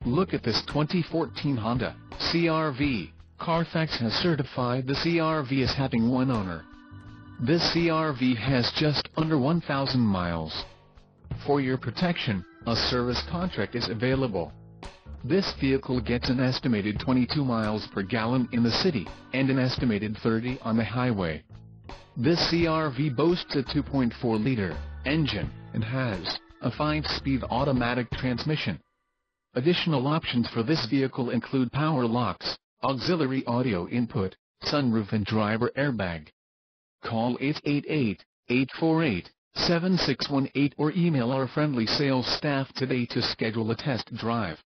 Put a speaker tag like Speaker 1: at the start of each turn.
Speaker 1: Look at this 2014 Honda CR-V. Carfax has certified the CR-V as having one owner. This CR-V has just under 1,000 miles. For your protection, a service contract is available. This vehicle gets an estimated 22 miles per gallon in the city, and an estimated 30 on the highway. This CR-V boasts a 2.4-liter engine, and has a 5-speed automatic transmission. Additional options for this vehicle include power locks, auxiliary audio input, sunroof and driver airbag. Call 888-848-7618 or email our friendly sales staff today to schedule a test drive.